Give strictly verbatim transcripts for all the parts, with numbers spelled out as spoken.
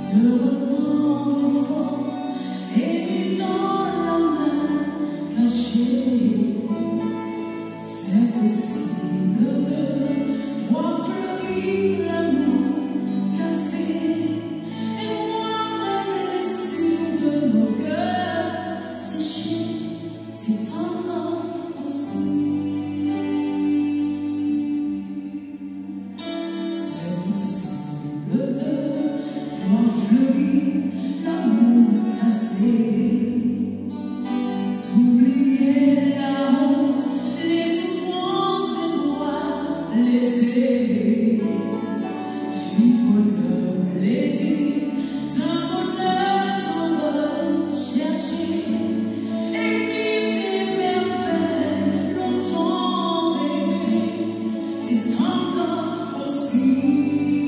de reprendre force et vivre dans la main cachée. C'est possible de voir fleurir l'amour cassé et voir les blessures de nos cœurs séchés. C'est encore possible. C'est possible de voir fleurir l'amour cassé, d'oublier la honte, les souffrances des droits laissés, vivre le plaisir d'un bonheur t'envole chercher et vivre des merveilles longtemps rêvées. C'est encore possible.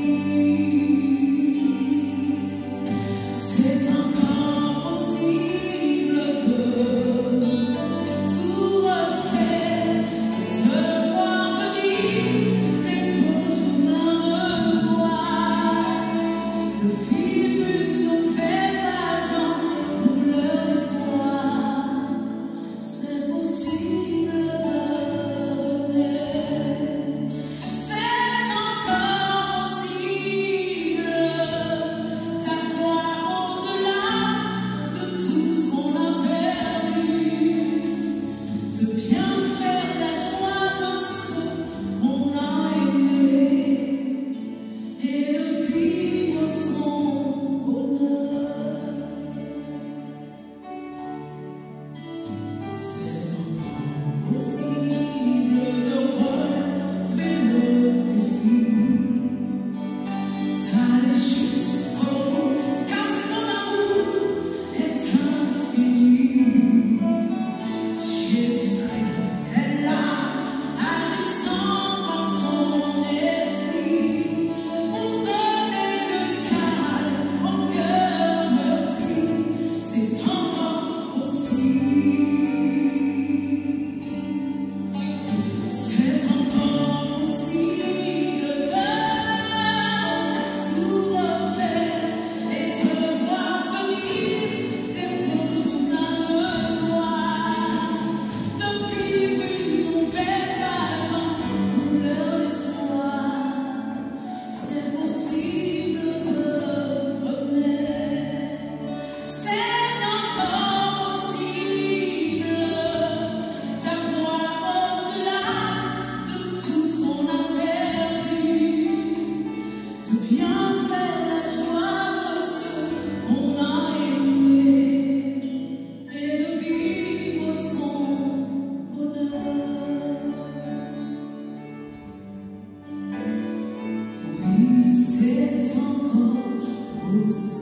C'est encore possible de tout refaire et de voir venir des beaux chemins de gloire, de vivre une nouvelle page en couleur espoir. C'est possible de renaître. C'est encore possible d'avoir au-delà de tout ce qu'on a perdu, de bien faire la joie de ceux qu'on a aimés et de vivre son bonheur. C'est encore possible de relever le défi, d'aller jusqu'au bout, car son amour est infini. Jésus-Christ est là, agissant par son esprit, pour donner le calme au cœur meurtri. C'est encore possible. C'est encore possible de tout refaire et de voir venir des beaux chemins de gloire, de vivre une nouvelle page en couleur d'espoir. C'est possible de renaître. C'est encore possible d'avoir au-delà de tout ce qu'on a perdu, de bien faire la joie de ceux qu'on a aimés et de vivre son bonheur. Oui, c'est encore possible.